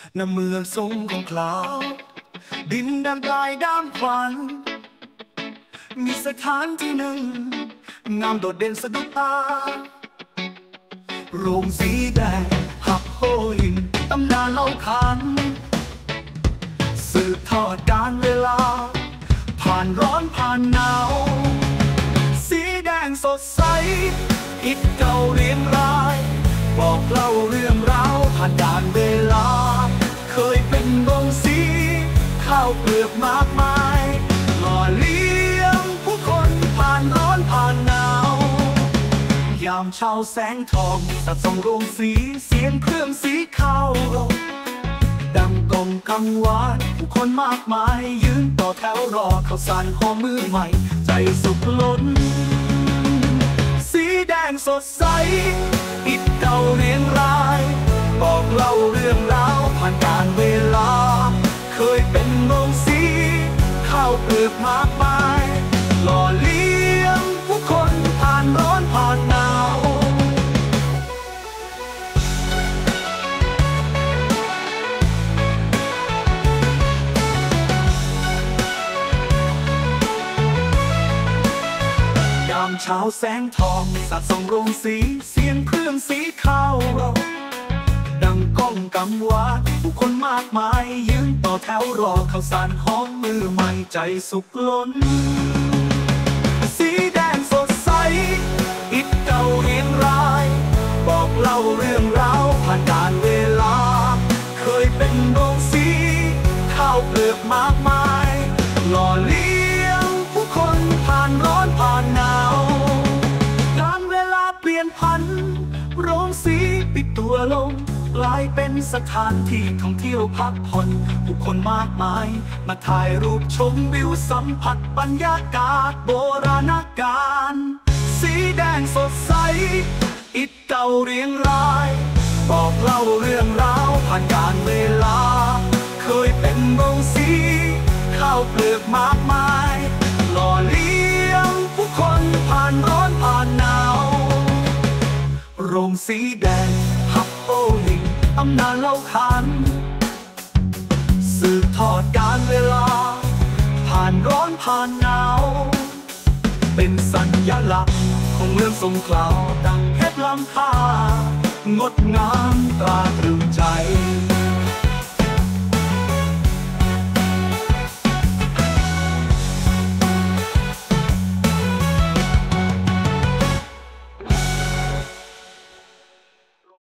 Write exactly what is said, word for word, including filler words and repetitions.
น้ำเมืองทรงของคลาวดินดังกลายด้ามขวัญมีสถานที่หนึ่งงามโดดเด่นสะดุดตาโรงสีแดงหักโหหินตำนานเล่าขานสืบทอดกาลเวลาผ่านร้อนผ่านหนาวสีแดงสดใสอิฐเก่าเรียงรายบอกเล่าเรื่องราวผ่านกาลเวลาเคยเป็นโรงสีข้าวเปลือกมากมายหล่อเลี้ยงผู้คนผ่านร้อนผ่านหนาวยามเช้าแสงทองสัดส่องโรงสีเสียงเครื่องสีข้าวดังกองกังวานผู้คนมากมายยืนต่อแถวรอข้าวสารหอมมือใหม่ใจสุขล้นสีแดงสดใสอิฐเก่าเรียงรายบอกเล่าเรื่องราวผ่านกาลเวลาเคยเป็นโรงสีข้าวเปลือกมากมายหล่อเลี้ยงผู้คนผ่านร้อนผ่านหนาวยามเช้าแสงทองสัดส่องโรงสีเสียงเครื่องสีข้าวดังก้องกังวานผู้คนมากมายยืนต่อแถวรอข้าวสารหอมมือใหม่ใจสุขล้นสีแดงสดใสอิฐเก่าเรียงรายบอกเล่าเรื่องราวผ่านกาลเวลาเคยเป็นโรงสีข้าวเปลือกมากมายหล่อเลี้ยงผู้คนผ่านร้อนผ่านหนาวการเวลาเปลี่ยนพันโรงสีปิดตัวลงกลายเป็นสถานที่ท่องเที่ยวพักผ่อนผู้คนมากมายมาถ่ายรูปชมวิวสัมผัสบรรยากาศโบราณกาลสีแดงสดใสอิฐเก่าเรียงรายบอกเล่าเรื่องราวผ่านกาลเวลาเคยเป็นโรงสีข้าวเปลือกมากมายหล่อเลี้ยงผู้คนผ่านร้อนผ่านหนาวโรงสีแดงหับโอลิงตำนานเล่าขานสืบทอดกาลเวลาผ่านร้อนผ่านหนาวเป็นสัญลักษณ์ของเมืองสงขลาดังเพชรลำพางดงามตราตรึ